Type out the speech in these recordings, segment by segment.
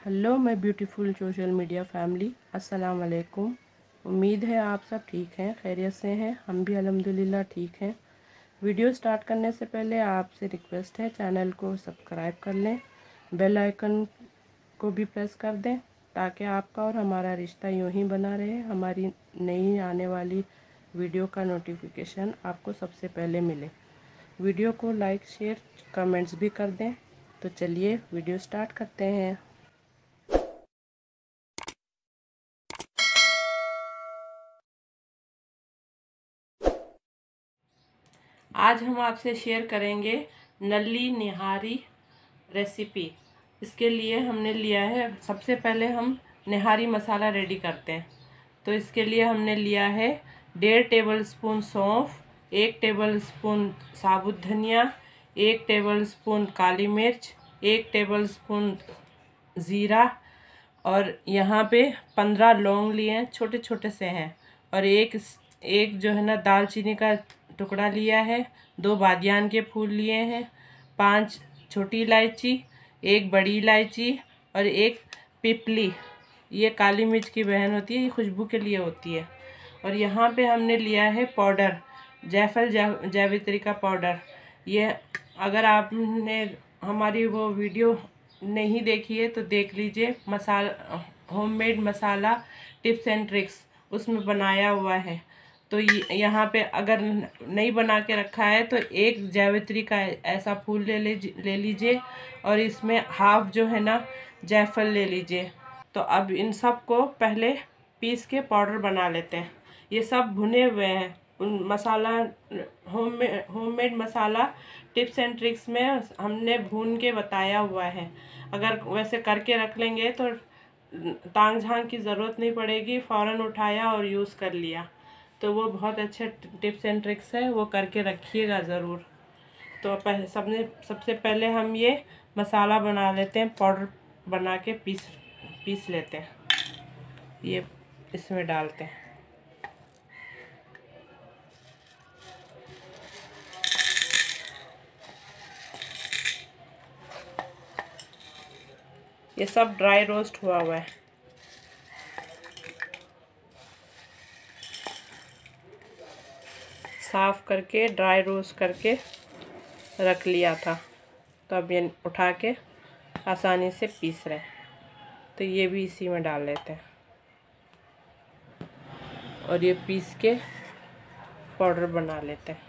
Hello my beautiful social media family, अस्सलाम वालेकुम। उम्मीद है आप सब ठीक हैं, खैरियत से हैं। हम भी अल्हम्दुलिल्लाह ठीक हैं। वीडियो स्टार्ट करने से पहले आपसे रिक्वेस्ट है, चैनल को सब्सक्राइब कर लें, बेल आइकन को भी प्रेस कर दें ताकि आपका और हमारा रिश्ता यूं ही बना रहे। हमारी नई आने वाली वीडियो का नोटिफिकेशन आपको सबसे पहले मिले। वीडियो को लाइक, शेयर, कमेंट्स भी कर दें। तो चलिए वीडियो स्टार्ट करते हैं। आज हम आपसे शेयर करेंगे नल्ली निहारी रेसिपी। इसके लिए हमने लिया है, सबसे पहले हम निहारी मसाला रेडी करते हैं। तो इसके लिए हमने लिया है 1.5 टेबलस्पून सौंफ, 1 टेबलस्पून साबुत धनिया, 1 टेबलस्पून काली मिर्च, 1 टेबलस्पून ज़ीरा, और यहाँ पे 15 लौंग लिए हैं, छोटे छोटे से हैं, और एक जो है ना दालचीनी का टुकड़ा लिया है, 2 बादियान के फूल लिए हैं, 5 छोटी इलायची, 1 बड़ी इलायची और 1 पिपली। ये काली मिर्च की बहन होती है, ये खुशबू के लिए होती है। और यहाँ पे हमने लिया है पाउडर, जायफल जावित्री का पाउडर। ये अगर आपने हमारी वो वीडियो नहीं देखी है तो देख लीजिए, masala homemade masala tips and tricks, उसमें बनाया हुआ है। तो यहाँ पे अगर नहीं बना के रखा है तो एक जावित्री का ऐसा फूल ले लीजिए, और इसमें हाफ जो है ना जायफल ले लीजिए। तो अब इन सब को पहले पीस के पाउडर बना लेते हैं। ये सब भुने हुए हैं। Masala homemade masala tips and tricks में हमने भून के बताया हुआ है। अगर वैसे करके रख लेंगे तो तांग झांग की ज़रूरत नहीं पड़ेगी, फ़ौरन उठाया और यूज़ कर लिया। तो वो बहुत अच्छे टिप्स एंड ट्रिक्स है, वो करके रखिएगा ज़रूर। तो सबसे पहले हम ये मसाला बना लेते हैं, पाउडर बना के पीस लेते हैं। ये इसमें डालते हैं। ये सब ड्राई रोस्ट हुआ हुआ है। साफ करके ड्राई रोस्ट करके रख लिया था, तो अब ये उठा के आसानी से पीस रहे हैं। तो ये भी इसी में डाल लेते हैं और ये पीस के पाउडर बना लेते हैं।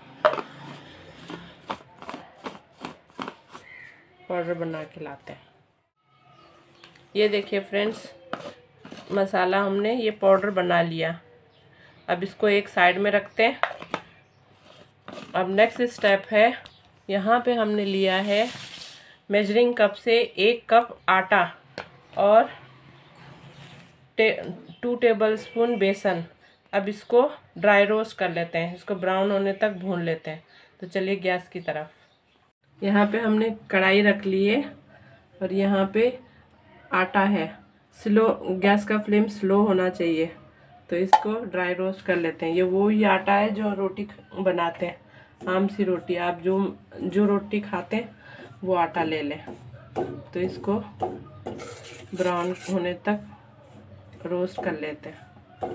पाउडर बना के लाते हैं। ये देखिए फ्रेंड्स, मसाला हमने ये पाउडर बना लिया। अब इसको एक साइड में रखते हैं। अब नेक्स्ट स्टेप है, यहाँ पे हमने लिया है मेजरिंग कप से 1 कप आटा और 2 टेबलस्पून बेसन। अब इसको ड्राई रोस्ट कर लेते हैं, इसको ब्राउन होने तक भून लेते हैं। तो चलिए गैस की तरफ। यहाँ पे हमने कढ़ाई रख ली है और यहाँ पे आटा है। गैस का फ्लेम स्लो होना चाहिए। तो इसको ड्राई रोस्ट कर लेते हैं। ये वो ही आटा है जो रोटी बनाते हैं, आम सी रोटी। आप जो रोटी खाते हैं वो आटा ले लें। तो इसको ब्राउन होने तक रोस्ट कर लेते हैं।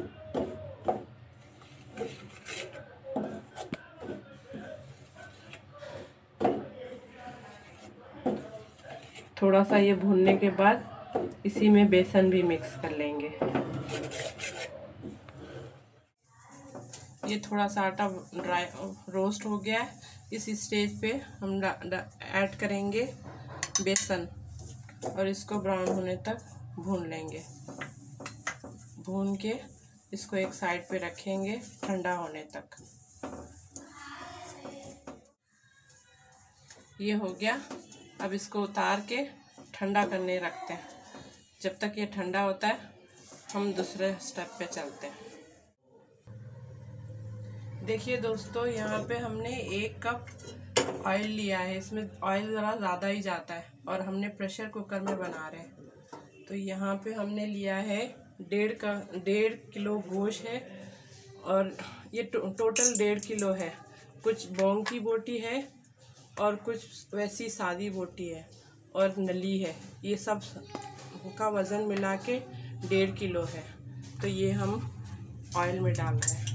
थोड़ा सा ये भूनने के बाद इसी में बेसन भी मिक्स कर लेंगे। ये थोड़ा सा आटा ड्राई रोस्ट हो गया है। इस स्टेज पे हम ऐड करेंगे बेसन और इसको ब्राउन होने तक भून लेंगे। भून के इसको एक साइड पे रखेंगे ठंडा होने तक। ये हो गया। अब इसको उतार के ठंडा करने रखते हैं। जब तक ये ठंडा होता है हम दूसरे स्टेप पे चलते हैं। देखिए दोस्तों, यहाँ पे हमने 1 कप ऑयल लिया है। इसमें ऑयल ज़रा ज़्यादा ही जाता है और हमने प्रेशर कुकर में बना रहे हैं। तो यहाँ पे हमने लिया है 1.5 किलो गोश्त है, और ये टोटल 1.5 किलो है। कुछ बोंग की बोटी है और कुछ वैसी सादी बोटी है और नली है। ये सब का वज़न मिला के 1.5 किलो है। तो ये हम ऑयल में डाल रहे हैं।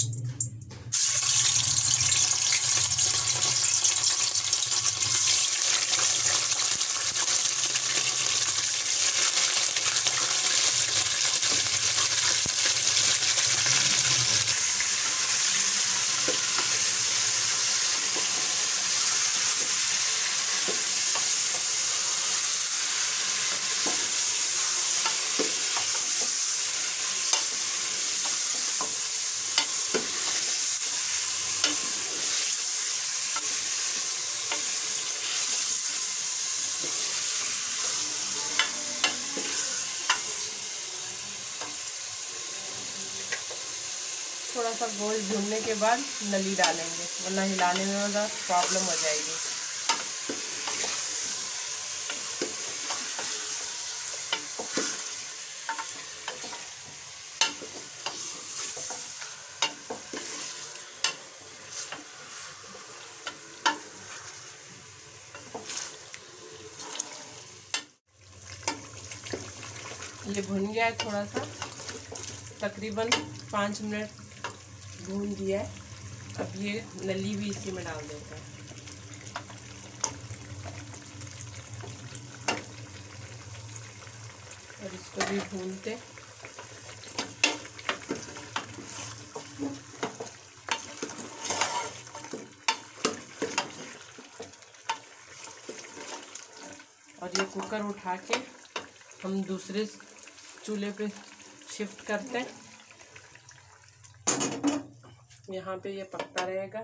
थोड़ा सा गोल भूनने के बाद नली डालेंगे, वरना हिलाने में ज़्यादा प्रॉब्लम हो जाएगी। ये भुन गया है थोड़ा सा, तकरीबन 5 मिनट भून दिया है। अब ये नली भी इसी में डाल देते हैं। और इसको भी भूनते। और ये कुकर उठा के हम दूसरे चूल्हे पे शिफ्ट करते हैं। यहाँ पे ये पकता रहेगा।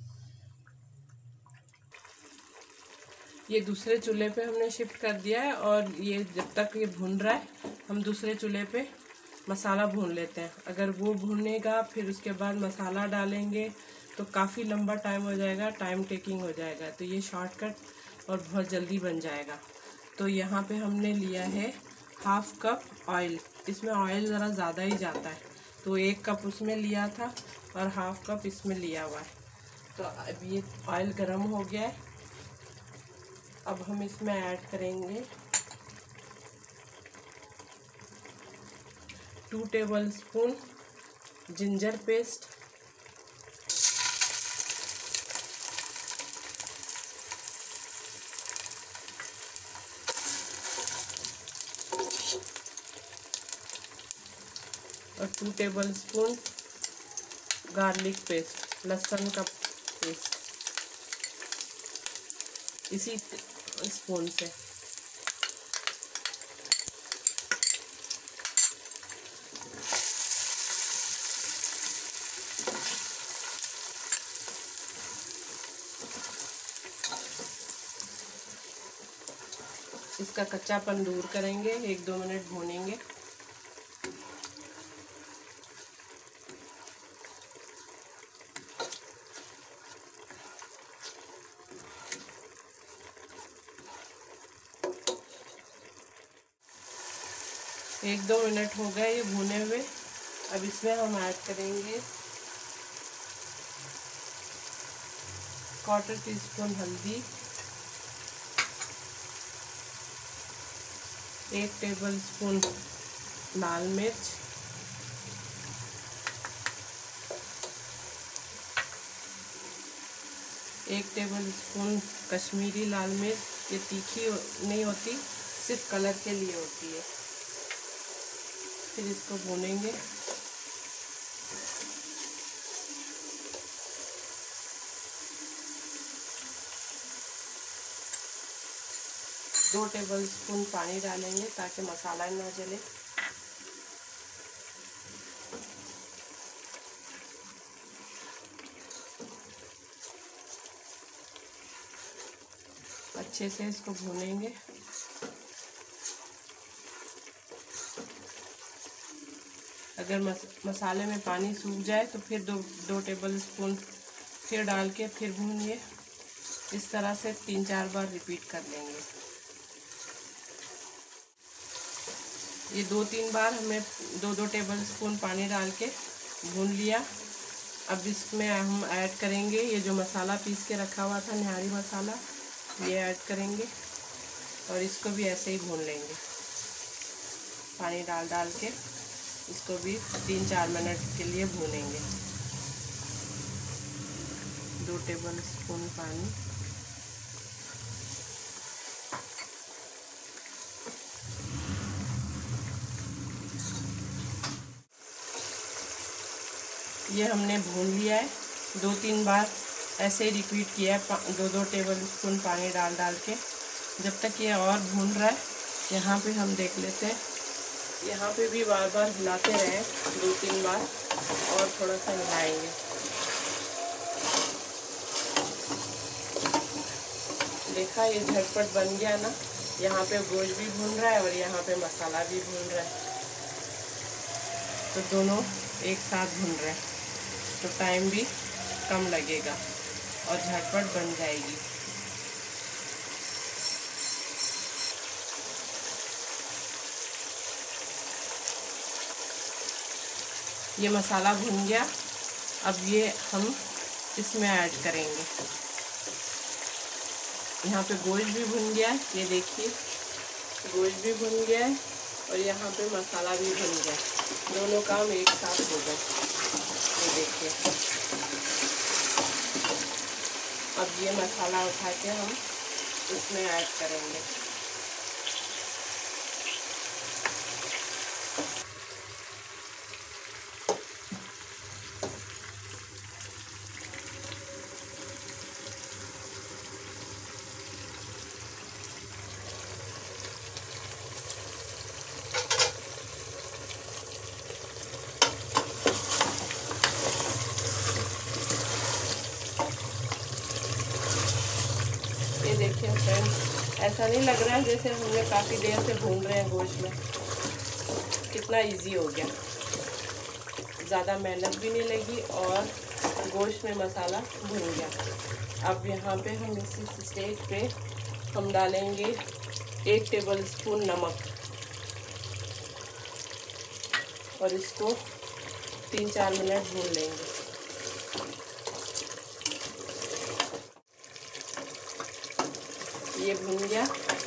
ये दूसरे चूल्हे पे हमने शिफ्ट कर दिया है और ये जब तक ये भून रहा है हम दूसरे चूल्हे पे मसाला भून लेते हैं। अगर वो भूनेगा फिर उसके बाद मसाला डालेंगे तो काफ़ी लंबा टाइम हो जाएगा, टाइम टेकिंग हो जाएगा। तो ये शॉर्टकट और बहुत जल्दी बन जाएगा। तो यहाँ पे हमने लिया है 1/2 कप ऑयल। इसमें ऑयल ज़रा ज़्यादा ही जाता है, तो 1 कप उसमें लिया था और 1/2 कप इसमें लिया हुआ है। तो अब ये ऑयल गर्म हो गया है। अब हम इसमें ऐड करेंगे 2 टेबलस्पून जिंजर पेस्ट, और 2 टेबलस्पून गार्लिक पेस्ट, लहसुन का पेस्ट, इसी स्पून से। इसका कच्चापन दूर करेंगे, 1-2 मिनट भूनेंगे। एक 2 मिनट हो गए ये भुने हुए। अब इसमें हम ऐड करेंगे 1/4 टीस्पून हल्दी, 1 टेबलस्पून लाल मिर्च, 1 टेबलस्पून कश्मीरी लाल मिर्च। ये तीखी नहीं होती, सिर्फ कलर के लिए होती है। फिर इसको भूनेंगे। दो टेबलस्पून पानी डालेंगे ताकि मसाला ना जले। अच्छे से इसको भूनेंगे। अगर मसाले में पानी सूख जाए तो फिर दो टेबलस्पून फिर डाल के फिर भूनिए। इस तरह से 3-4 बार रिपीट कर लेंगे। ये 2-3 बार हमने 2-2 टेबलस्पून पानी डाल के भून लिया। अब इसमें हम ऐड करेंगे ये जो मसाला पीस के रखा हुआ था, निहारी मसाला, ये ऐड करेंगे और इसको भी ऐसे ही भून लेंगे। पानी डाल के इसको भी 3-4 मिनट के लिए भूनेंगे। 2 टेबल स्पून पानी, ये हमने भून लिया है। 2-3 बार ऐसे ही रिपीट किया है, 2-2 टेबल स्पून पानी डाल के। जब तक ये और भून रहा है, यहाँ पे हम देख लेते हैं। यहाँ पे भी बार बार हिलाते रहें 2-3 बार, और थोड़ा सा हिलाएंगे। देखा, ये झटपट बन गया ना। यहाँ पे गोश्त भी भून रहा है और यहाँ पे मसाला भी भून रहा है, तो दोनों एक साथ भून रहे हैं, तो टाइम भी कम लगेगा और झटपट बन जाएगी। ये मसाला भून गया, अब ये हम इसमें ऐड करेंगे। यहाँ पे गोश्त भी भुन गया है, ये देखिए गोश्त भी भुन गया है और यहाँ पे मसाला भी भुन गया, दोनों काम एक साथ हो गए। ये देखिए, अब ये मसाला उठा के हम इसमें ऐड करेंगे। ये देखिए फ्रेंड्स, ऐसा नहीं लग रहा है जैसे हमने काफ़ी देर से भून रहे हैं गोश्त में। कितना इजी हो गया, ज़्यादा मेहनत भी नहीं लगी और गोश्त में मसाला भुन गया। अब यहाँ पे हम इस स्टेज पे हम डालेंगे 1 टेबल स्पून नमक और इसको 3-4 मिनट भून लेंगे। ये भुन गया।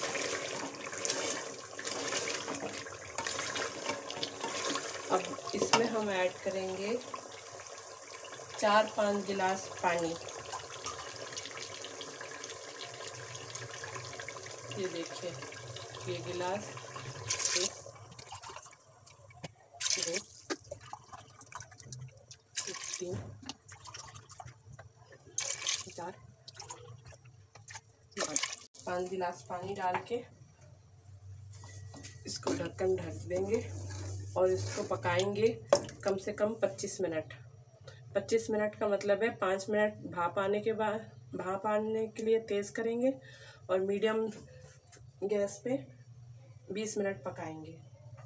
अब इसमें हम ऐड करेंगे 4-5 गिलास पानी। ये देखिए, ये गिलास 1, 2, 3, 4, 5 गिलास पानी डाल के इसको ढक्कन ढक देंगे और इसको पकाएंगे कम से कम 25 मिनट। 25 मिनट का मतलब है 5 मिनट भाप आने के बाद, भाप आने के लिए तेज़ करेंगे और मीडियम गैस पे 20 मिनट पकाएंगे।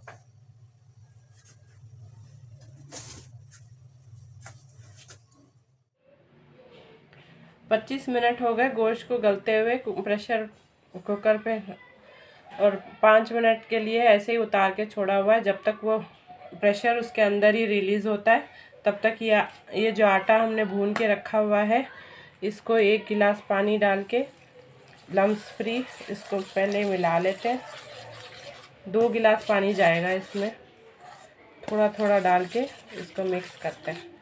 पच्चीस मिनट हो गए गोश्त को गलते हुए प्रेशर कुकर पे, और 5 मिनट के लिए ऐसे ही उतार के छोड़ा हुआ है। जब तक वो प्रेशर उसके अंदर ही रिलीज़ होता है, तब तक ये जो आटा हमने भून के रखा हुआ है, इसको 1 गिलास पानी डाल के लम्स फ्री इसको पहले मिला लेते हैं। 2 गिलास पानी जाएगा इसमें, थोड़ा थोड़ा डाल के इसको मिक्स करते हैं।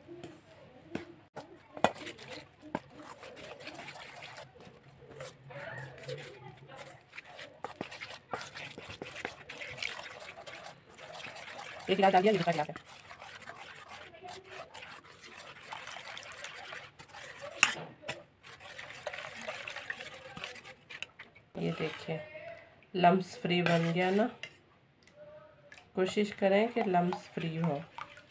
एक गिलास डाल दिया, ये दूसरा गिलास है। ये देखिए लम्स फ्री बन गया ना। कोशिश करें कि लम्स फ्री हो।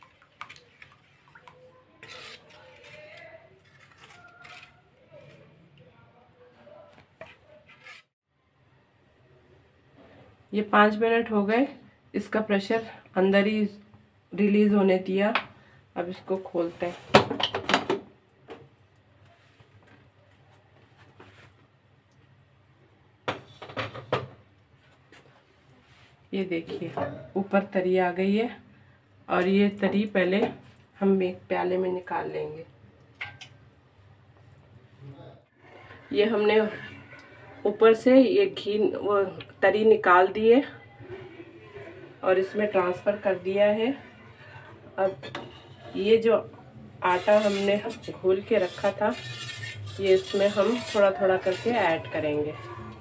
ये 5 मिनट हो गए, इसका प्रेशर अंदर ही रिलीज़ होने दिया। अब इसको खोलते हैं। ये देखिए ऊपर तरी आ गई है और ये तरी पहले हम एक प्याले में निकाल लेंगे। ये हमने ऊपर से ये घी वो तरी निकाल दी है और इसमें ट्रांसफ़र कर दिया है। अब ये जो आटा हमने घोल के रखा था ये इसमें हम थोड़ा थोड़ा करके ऐड करेंगे।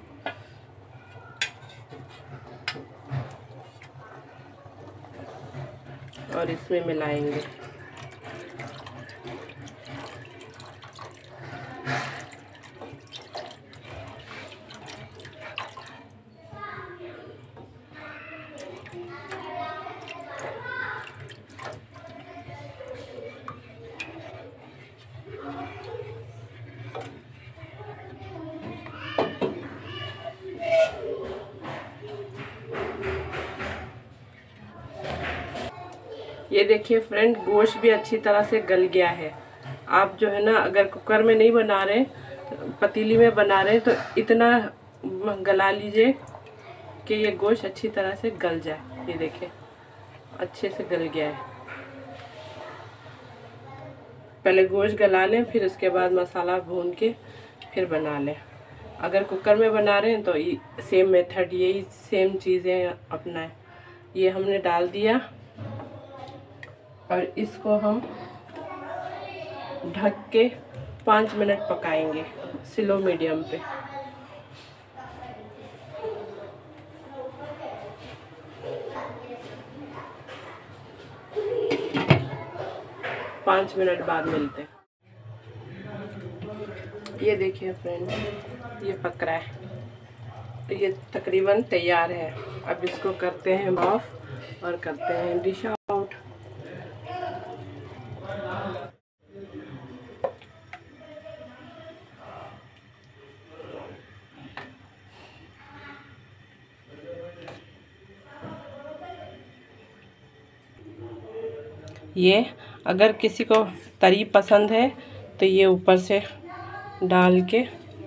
और इसमें मिलाएंगे। ये देखिए फ्रेंड, गोश्त भी अच्छी तरह से गल गया है। आप जो है ना, अगर कुकर में नहीं बना रहे, पतीली में बना रहे, तो इतना गला लीजिए कि ये गोश्त अच्छी तरह से गल जाए। ये देखिए अच्छे से गल गया है। पहले गोश्त गला लें, फिर उसके बाद मसाला भून के फिर बना लें। अगर कुकर में बना रहे हैं तो सेम मेथड, यही सेम चीज़ें अपनाएं। ये हमने डाल दिया और इसको हम ढक के 5 मिनट पकाएंगे स्लो मीडियम पे। पाँच मिनट बाद मिलते हैं। ये देखिए फ्रेंड, ये पक रहा है, ये तकरीबन तैयार है। अब इसको करते हैं ऑफ और करते हैं डिश आउट। ये अगर किसी को तरी पसंद है तो ये ऊपर से डाल के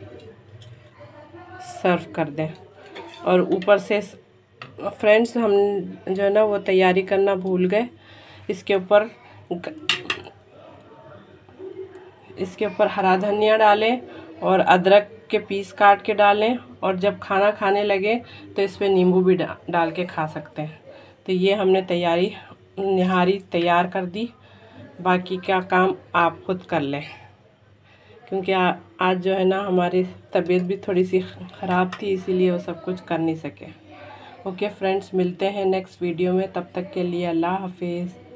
सर्व कर दें। और ऊपर से फ्रेंड्स, हम जो है ना वो तैयारी करना भूल गए। इसके ऊपर हरा धनिया डालें और अदरक के पीस काट के डालें। और जब खाना खाने लगे तो इस पर नींबू भी डाल के खा सकते हैं। तो ये हमने निहारी तैयार कर दी। बाकी का काम आप खुद कर लें, क्योंकि आज जो है ना हमारी तबीयत भी थोड़ी सी ख़राब थी, इसीलिए वो सब कुछ कर नहीं सके। ओके फ्रेंड्स, मिलते हैं नेक्स्ट वीडियो में। तब तक के लिए अल्लाह हाफिज़।